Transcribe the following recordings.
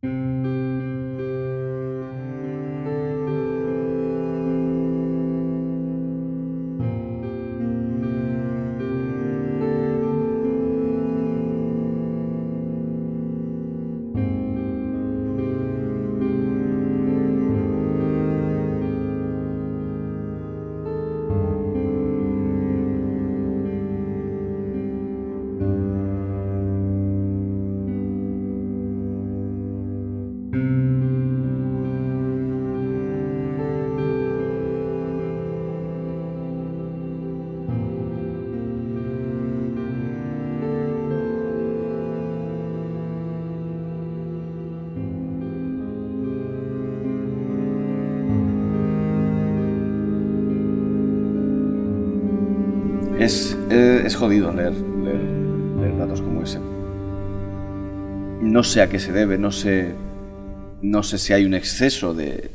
Es jodido leer datos como ese. No sé a qué se debe, no sé si hay un exceso de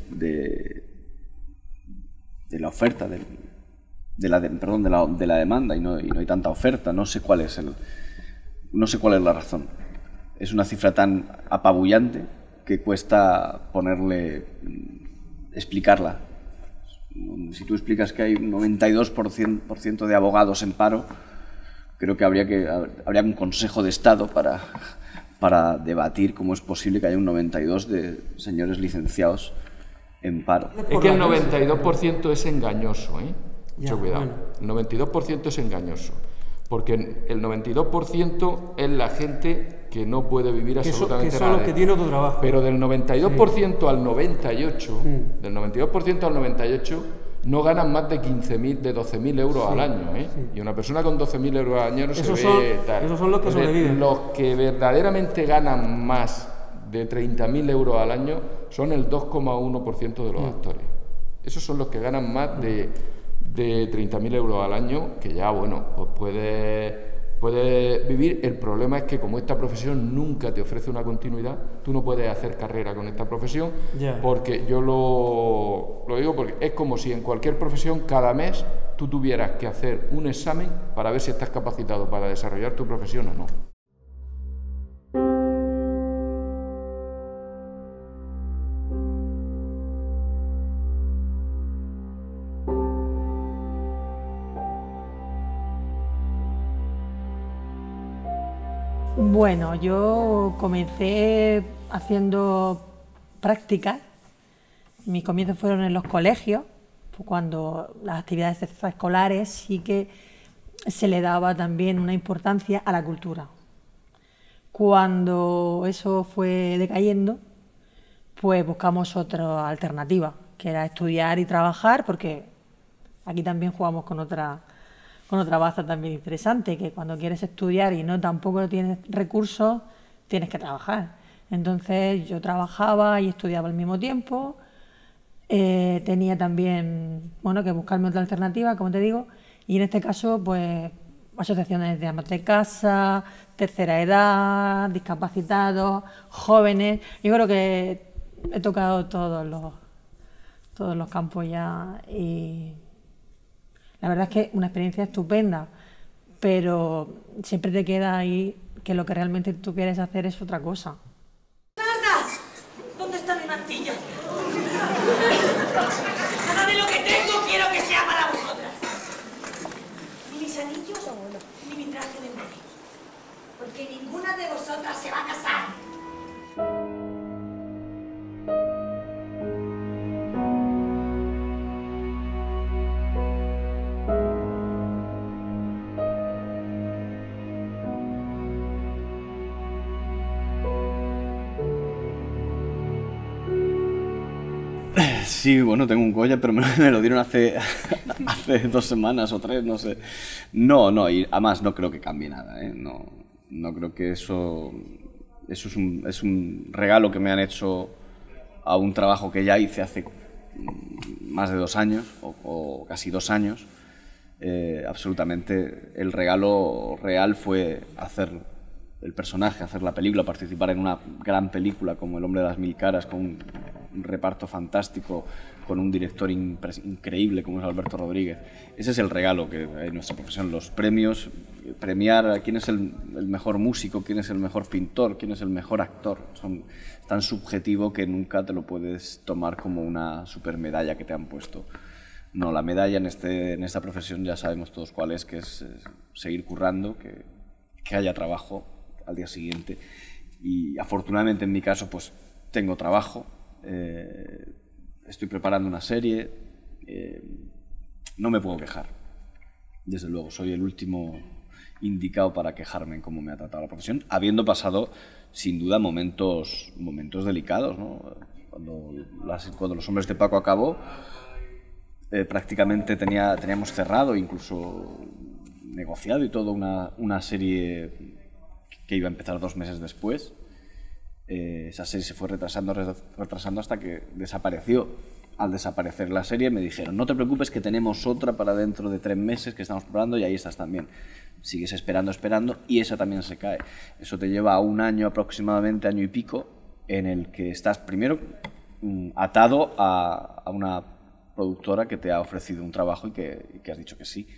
la oferta, de la demanda y no hay tanta oferta. No sé cuál es la razón. Es una cifra tan apabullante que cuesta explicarla. Si tú explicas que hay un 92% de abogados en paro, creo que habría un Consejo de Estado para debatir cómo es posible que haya un 92% de señores licenciados en paro. Es que el 92% es engañoso, ¿eh? Mucho cuidado. El 92% es engañoso, porque el 92% es la gente que no puede vivir absolutamente nada. Que son los que tienen otro trabajo. Pero del 92% al 98%, del 92% al 98%, no ganan más de 12.000 euros al año, ¿eh? Sí. Y una persona con 12.000 euros al año no se ve tal. Esos son los que sobreviven. Los que verdaderamente ganan más de 30.000 euros al año son el 2,1% de los actores. Esos son los que ganan más de 30.000 euros al año, que ya, bueno, pues puede vivir. El problema es que como esta profesión nunca te ofrece una continuidad, tú no puedes hacer carrera con esta profesión, porque yo lo digo porque es como si en cualquier profesión cada mes tú tuvieras que hacer un examen para ver si estás capacitado para desarrollar tu profesión o no. Bueno, yo comencé haciendo prácticas. Mis comienzos fueron en los colegios, cuando las actividades extraescolares sí que se le daba también una importancia a la cultura. Cuando eso fue decayendo, pues buscamos otra alternativa, que era estudiar y trabajar, porque aquí también jugamos con otra baza también interesante, que cuando quieres estudiar y tampoco tienes recursos, tienes que trabajar. Entonces yo trabajaba y estudiaba al mismo tiempo. Tenía también que buscarme otra alternativa, como te digo, y en este caso pues asociaciones de amas de casa, tercera edad, discapacitados, jóvenes. Yo creo que he tocado todos los campos ya, y la verdad es que una experiencia estupenda, pero siempre te queda ahí que lo que realmente tú quieres hacer es otra cosa. ¡Marta! ¿Dónde está mi mantilla? Nada de lo que tengo quiero que sea para vosotras. Ni mis anillos, ni mi traje de novio. Porque ninguna de vosotras se va a casar. Sí, bueno, tengo un Goya, pero me lo dieron hace 2 semanas o 3, no sé. No, y además no creo que cambie nada, ¿eh? No creo que eso es un regalo que me han hecho a un trabajo que ya hice hace más de 2 años, o casi 2 años. Absolutamente, el regalo real fue hacer el personaje, hacer la película, participar en una gran película como El hombre de las 1000 caras, con un reparto fantástico, con un director increíble como es Alberto Rodríguez. Ese es el regalo que hay en nuestra profesión. Los premios premiar a quién es el mejor músico, quién es el mejor pintor, quién es el mejor actor. Es tan subjetivo que nunca te lo puedes tomar como una super medalla que te han puesto. No, la medalla en esta profesión ya sabemos todos cuál es, que es seguir currando, que haya trabajo al día siguiente. Y afortunadamente en mi caso pues tengo trabajo, estoy preparando una serie, no me puedo quejar. Desde luego, soy el último indicado para quejarme en cómo me ha tratado la profesión, habiendo pasado sin duda momentos delicados, ¿no? Cuando Los hombres de Paco acabó, prácticamente teníamos cerrado, incluso negociado y todo una serie que iba a empezar 2 meses después. Esa serie se fue retrasando hasta que desapareció. Al desaparecer la serie me dijeron, no te preocupes que tenemos otra para dentro de 3 meses que estamos probando y ahí estás también. Sigues esperando y esa también se cae. Eso te lleva a 1 año aproximadamente, año y pico, en el que estás primero atado a una productora que te ha ofrecido un trabajo y que has dicho que sí.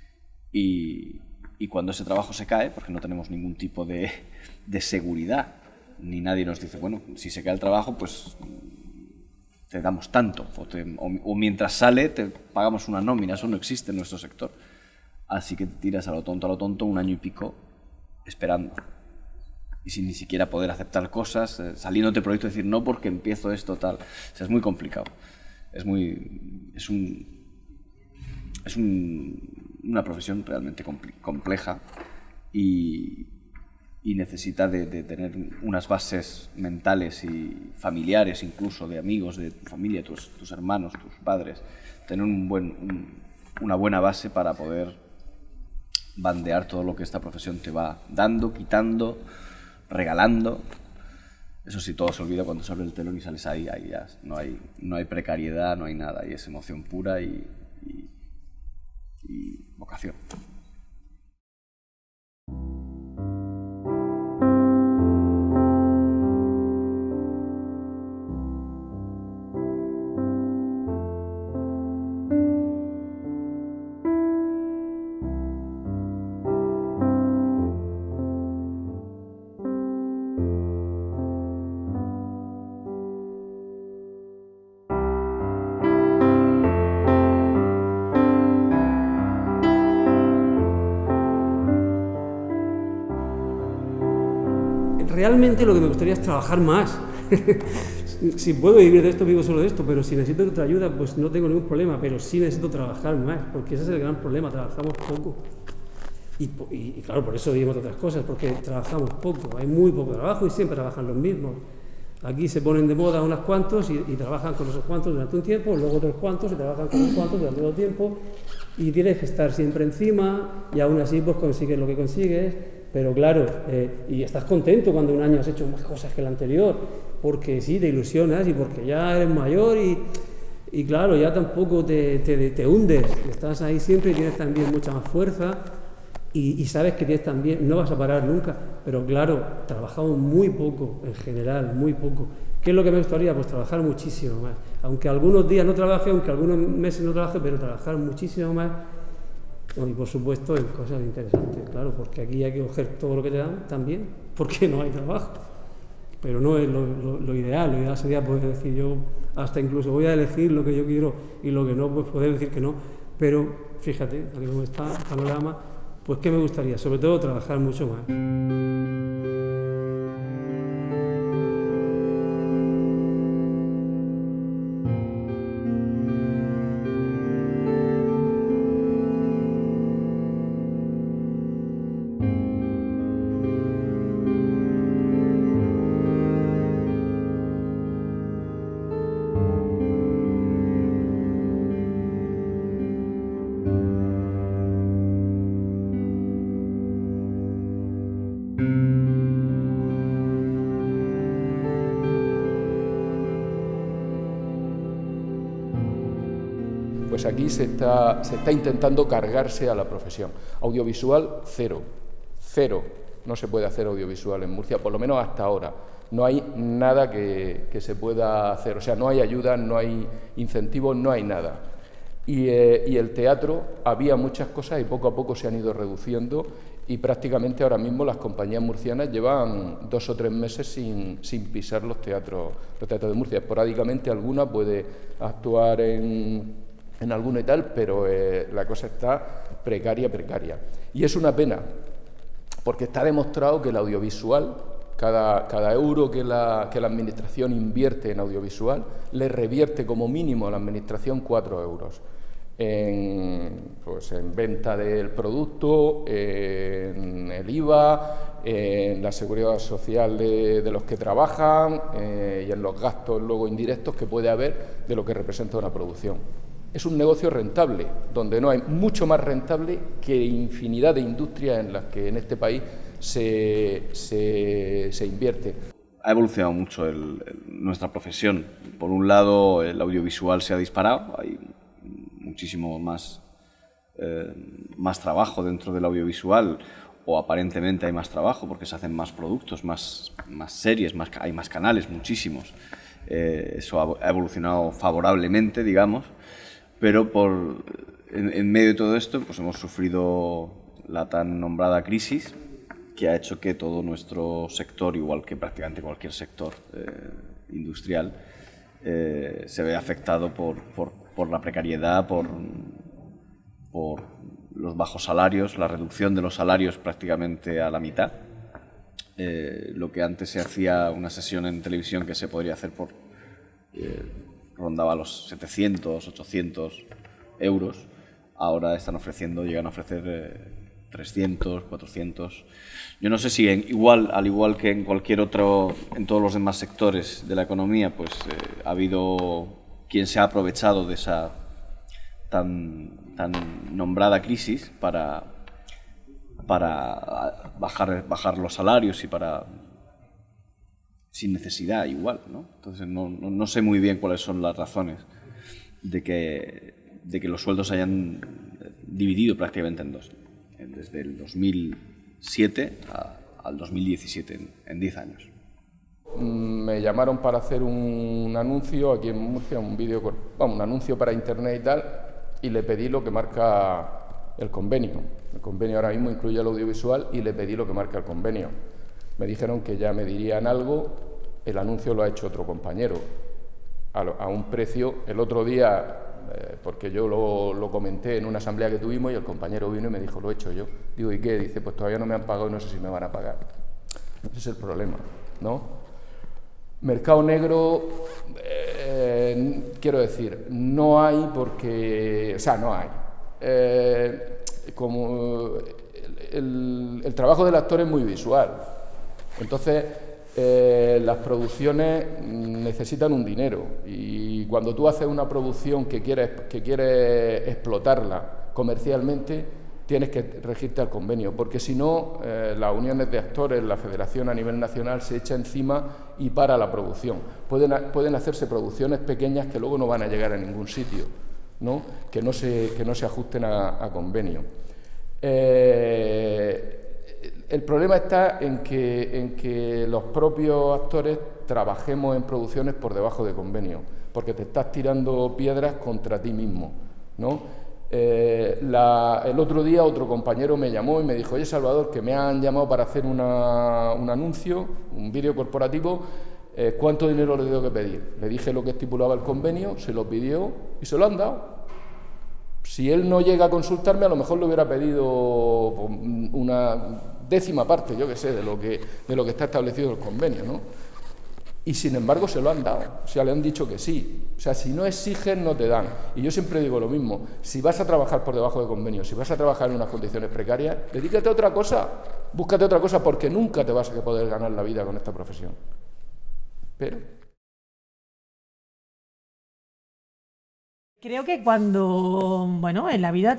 Y cuando ese trabajo se cae, porque no tenemos ningún tipo de seguridad, ni nadie nos dice, bueno, si se cae el trabajo, pues te damos tanto, o mientras sale te pagamos una nómina, eso no existe en nuestro sector. Así que te tiras a lo tonto, 1 año y pico, esperando. Y sin ni siquiera poder aceptar cosas, saliéndote proyecto y decir, no, porque empiezo esto, tal. O sea, es muy complicado. Es una profesión realmente compleja y necesita de tener unas bases mentales y familiares, incluso de amigos, de tu familia, tus hermanos, tus padres, tener una buena base para poder bandear todo lo que esta profesión te va dando, quitando, regalando. Eso sí, todo se olvida cuando se abre el telón y sales ahí ya no hay precariedad, no hay nada, y es emoción pura y vocación. Realmente lo que me gustaría es trabajar más. Si puedo vivir de esto, vivo solo de esto, pero si necesito otra ayuda, pues no tengo ningún problema, pero sí necesito trabajar más, porque ese es el gran problema, trabajamos poco. Y claro, por eso vivimos de otras cosas, porque trabajamos poco, hay muy poco trabajo y siempre trabajan los mismos. Aquí se ponen de moda unos cuantos y trabajan con esos cuantos durante un tiempo, luego otros cuantos y trabajan con unos cuantos durante otro tiempo, y tienes que estar siempre encima, y aún así pues consigues lo que consigues. Pero claro, y estás contento cuando 1 año has hecho más cosas que el anterior, porque sí, te ilusionas y porque ya eres mayor y claro, ya tampoco te hundes, estás ahí siempre y tienes también mucha más fuerza y sabes que tienes también, no vas a parar nunca, pero claro, trabajamos muy poco en general, muy poco. ¿Qué es lo que me gustaría? Pues trabajar muchísimo más, aunque algunos días no trabaje, aunque algunos meses no trabaje, pero trabajar muchísimo más. Y por supuesto en cosas interesantes, claro, porque aquí hay que coger todo lo que te dan también, porque no hay trabajo. Pero no es lo ideal sería poder decir yo, hasta incluso voy a elegir lo que yo quiero y lo que no, pues poder decir que no. Pero fíjate, tal como está el panorama, pues ¿qué me gustaría? Sobre todo trabajar mucho más. Pues aquí se está intentando cargarse a la profesión. Audiovisual, cero. No se puede hacer audiovisual en Murcia, por lo menos hasta ahora. No hay nada que se pueda hacer, o sea, no hay ayuda, no hay incentivos, no hay nada. Y el teatro, había muchas cosas y poco a poco se han ido reduciendo y prácticamente ahora mismo las compañías murcianas llevan 2 o 3 meses sin pisar los teatros de Murcia. Esporádicamente alguna puede actuar en alguno y tal, pero la cosa está precaria. Y es una pena, porque está demostrado que el audiovisual, cada euro que la administración invierte en audiovisual, le revierte como mínimo a la administración 4 euros. Pues en venta del producto, en el IVA, en la seguridad social de los que trabajan y en los gastos luego indirectos que puede haber de lo que representa una producción. Es un negocio rentable, donde no hay mucho más rentable que infinidad de industrias en las que en este país se invierte. Ha evolucionado mucho nuestra profesión. Por un lado, el audiovisual se ha disparado, hay muchísimo más trabajo dentro del audiovisual, o aparentemente hay más trabajo porque se hacen más productos, más series, hay más canales, muchísimos. Eso ha evolucionado favorablemente, digamos, pero en medio de todo esto pues hemos sufrido la tan nombrada crisis, que ha hecho que todo nuestro sector, igual que prácticamente cualquier sector industrial, se vea afectado por la precariedad, por los bajos salarios, la reducción de los salarios prácticamente a la mitad. Lo que antes se hacía una sesión en televisión que se podría hacer rondaba los 700, 800 euros, ahora llegan a ofrecer 300, 400. Yo no sé si al igual que en cualquier otro, en todos los demás sectores de la economía, pues ha habido quien se ha aprovechado de esa tan nombrada crisis para bajar los salarios y sin necesidad igual, ¿no? Entonces no sé muy bien cuáles son las razones de que los sueldos se hayan dividido prácticamente en dos, desde el 2007 al 2017, en 10 años. Me llamaron para hacer un anuncio aquí en Murcia, un anuncio para internet y tal, y le pedí lo que marca el convenio. El convenio ahora mismo incluye el audiovisual y le pedí lo que marca el convenio. Me dijeron que ya me dirían algo, el anuncio lo ha hecho otro compañero, a un precio. El otro día, porque yo lo comenté en una asamblea que tuvimos y el compañero vino y me dijo, lo he hecho yo. Digo, ¿y qué? Dice, pues todavía no me han pagado y no sé si me van a pagar. Ese es el problema, ¿no? Mercado negro, quiero decir, no hay porque... O sea, no hay. Como el trabajo del actor es muy visual. Entonces, las producciones necesitan un dinero y cuando tú haces una producción que quieres explotarla comercialmente, tienes que regirte al convenio, porque si no, las uniones de actores, la federación a nivel nacional se echa encima y para la producción. Pueden hacerse producciones pequeñas que luego no van a llegar a ningún sitio, ¿no? Que no se ajusten a convenio. El problema está en que los propios actores trabajemos en producciones por debajo de convenio, porque te estás tirando piedras contra ti mismo, ¿no? El otro día otro compañero me llamó y me dijo, oye Salvador, que me han llamado para hacer un anuncio, un vídeo corporativo, ¿cuánto dinero le tengo que pedir? Le dije lo que estipulaba el convenio, se lo pidió y se lo han dado. Si él no llega a consultarme, a lo mejor le hubiera pedido una décima parte, yo qué sé, de lo que está establecido en el convenio, ¿no? Y sin embargo se lo han dado, o sea, le han dicho que sí. O sea, si no exigen, no te dan. Y yo siempre digo lo mismo, si vas a trabajar por debajo de convenio, si vas a trabajar en unas condiciones precarias, dedícate a otra cosa, búscate otra cosa, porque nunca te vas a poder ganar la vida con esta profesión. Pero... Creo que cuando, bueno, en la vida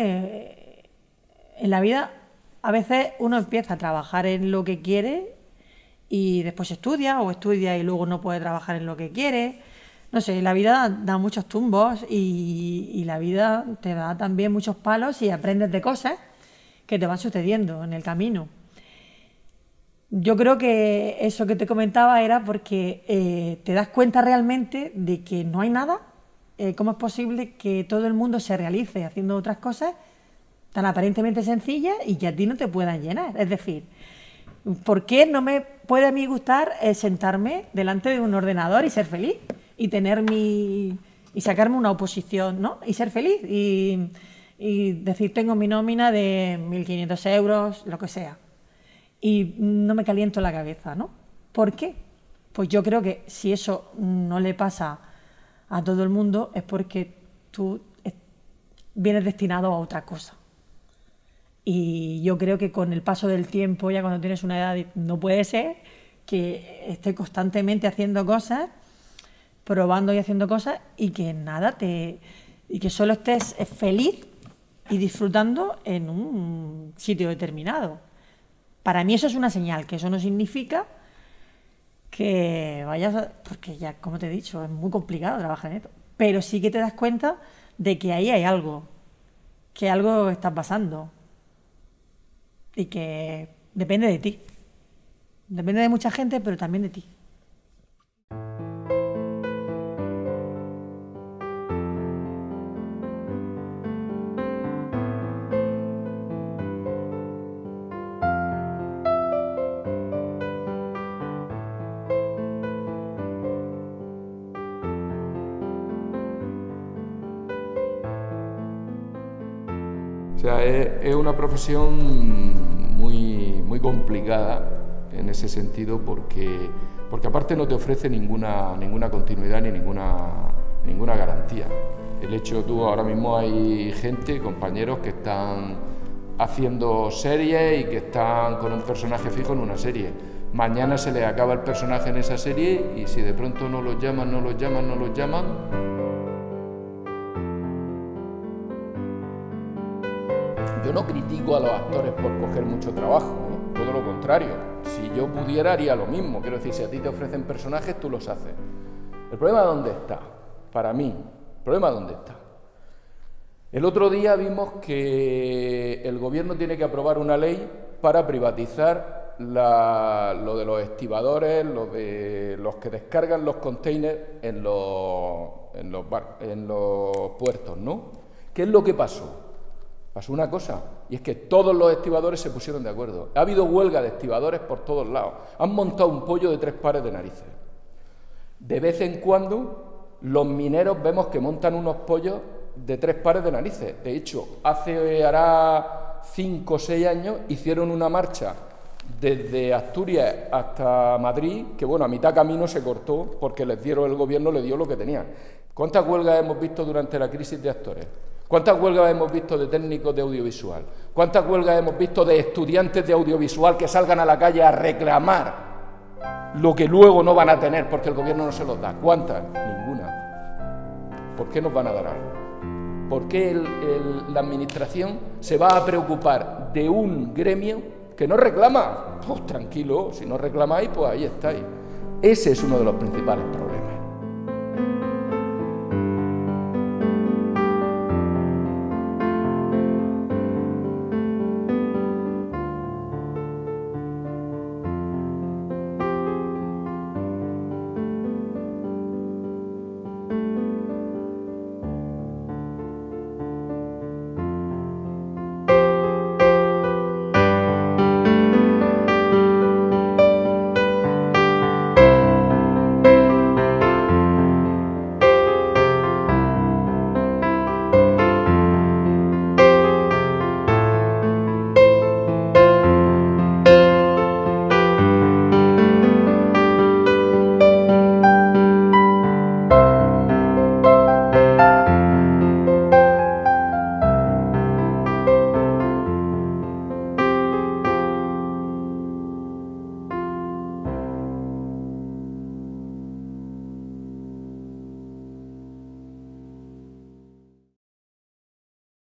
a veces uno empieza a trabajar en lo que quiere y después estudia y luego no puede trabajar en lo que quiere. No sé, la vida da muchos tumbos y la vida te da también muchos palos y aprendes de cosas que te van sucediendo en el camino. Yo creo que eso que te comentaba era porque te das cuenta realmente de que no hay nada ¿cómo es posible que todo el mundo se realice haciendo otras cosas tan aparentemente sencillas y que a ti no te puedan llenar? Es decir, ¿por qué no me puede a mí gustar sentarme delante de un ordenador y ser feliz? Y tener y sacarme una oposición, ¿no? Y ser feliz y decir, tengo mi nómina de 1.500 euros, lo que sea. Y no me caliento la cabeza, ¿no? ¿Por qué? Pues yo creo que si eso no le pasa a todo el mundo es porque tú vienes destinado a otra cosa. Y yo creo que con el paso del tiempo, ya cuando tienes una edad, no puede ser que estés constantemente haciendo cosas, probando y haciendo cosas y que nada y que solo estés feliz y disfrutando en un sitio determinado. Para mí eso es una señal, que eso no significa que vayas a, porque ya, como te he dicho, es muy complicado trabajar en esto, pero sí que te das cuenta de que ahí hay algo, que algo está pasando y que depende de ti. Depende de mucha gente, pero también de ti. O sea, es una profesión muy complicada en ese sentido porque aparte no te ofrece ninguna continuidad ni ninguna garantía. El hecho, tú ahora mismo hay gente, compañeros que están haciendo series y que están con un personaje fijo en una serie. Mañana se les acaba el personaje en esa serie y si de pronto no los llaman, Yo no critico a los actores por coger mucho trabajo, ¿no? Todo lo contrario. Si yo pudiera haría lo mismo. Quiero decir, si a ti te ofrecen personajes, tú los haces. ¿El problema dónde está? Para mí, ¿el problema dónde está? El otro día vimos que el gobierno tiene que aprobar una ley para privatizar lo de los estibadores, lo de los que descargan los containers en los puertos, ¿no? ¿Qué es lo que pasó? Pasó una cosa, y es que todos los estibadores se pusieron de acuerdo. Ha habido huelga de estibadores por todos lados. Han montado un pollo de 3 pares de narices. De vez en cuando, los mineros vemos que montan unos pollos de 3 pares de narices. De hecho, hará 5 o 6 años, hicieron una marcha desde Asturias hasta Madrid, que bueno, a mitad camino se cortó porque el gobierno le dio lo que tenían. ¿Cuántas huelgas hemos visto durante la crisis de actores? ¿Cuántas huelgas hemos visto de técnicos de audiovisual? ¿Cuántas huelgas hemos visto de estudiantes de audiovisual que salgan a la calle a reclamar lo que luego no van a tener porque el gobierno no se los da? ¿Cuántas? Ninguna. ¿Por qué nos van a dar algo? ¿Por qué la administración se va a preocupar de un gremio que no reclama? Pues tranquilo, si no reclamáis, pues ahí estáis. Ese es uno de los principales problemas.